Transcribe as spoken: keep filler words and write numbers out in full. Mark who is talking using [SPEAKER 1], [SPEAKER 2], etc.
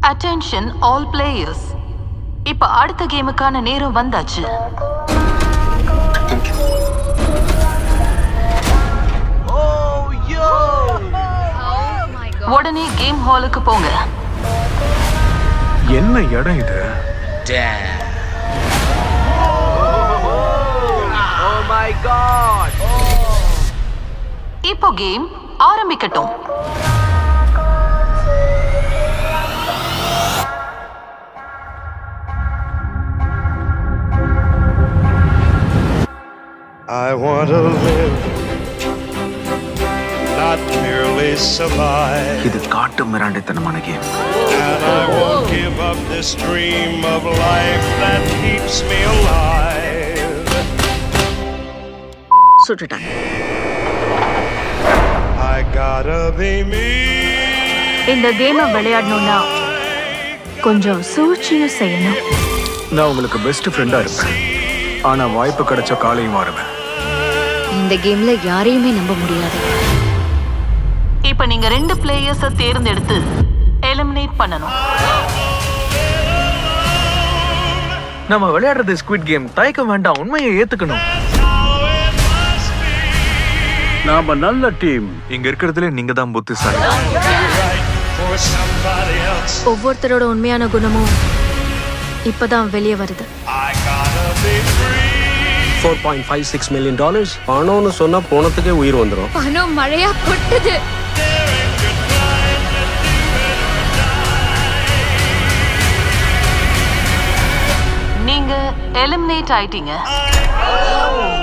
[SPEAKER 1] Attention all players. இப்ப அடுத்த கேமுக்கான நேரம் வந்தாச்சு.
[SPEAKER 2] Oh yo!
[SPEAKER 1] Oh my god. உடனே கேம் ஹாலுக்கு போங்க.
[SPEAKER 3] என்ன இடம் இது?
[SPEAKER 2] Damn. Oh my god.
[SPEAKER 1] இப்போ கேம் ஆரம்பிக்கட்டும்.
[SPEAKER 4] I want to live, not merely survive.
[SPEAKER 3] இது காட்டு மிராண்டித்தனமான game.
[SPEAKER 4] And I won't give up this dream of life that keeps me alive.
[SPEAKER 5] சுட்டுட்டாங்க.
[SPEAKER 4] I gotta be me.
[SPEAKER 5] இந்த கேமை விளையாடணும்னா கொஞ்சம் சூழ்ச்சியும் செய்யணும்.
[SPEAKER 3] நான் உங்களுக்கு பெஸ்ட் ஃப்ரெண்டா இருப்பேன். ஆனா வாய்ப்பு கிடைச்ச காலையும் மாறுவேன்.
[SPEAKER 5] இந்த கேம்ல யாரையுமே நம்ப முடியாது.
[SPEAKER 1] இப்ப நீங்க ரெண்டு பிளேயர்ஸை தேர்ந்தெடுத்து எலிமினேட் பண்ணணும்.
[SPEAKER 3] நம்ம விளையாடுறது ஸ்குவிட் கேம். தயக்கம் வேண்டாம், உண்மையை ஏத்துக்கணும். நாம நல்ல டீம். இங்க இருக்கிறதுல நீங்க தான் புத்திசாலி.
[SPEAKER 5] ஒவ்வொருத்தரோட உண்மையான குணமும் இப்பதான் வெளியே வருது.
[SPEAKER 6] four point five six million dollars பணம்னு சொன்னா போனதுக்கே உயிர் வந்துரும்.
[SPEAKER 5] பணம் மழையா கொட்டுது.
[SPEAKER 1] நீங்க எலிமினேட் ஆயிட்டீங்க.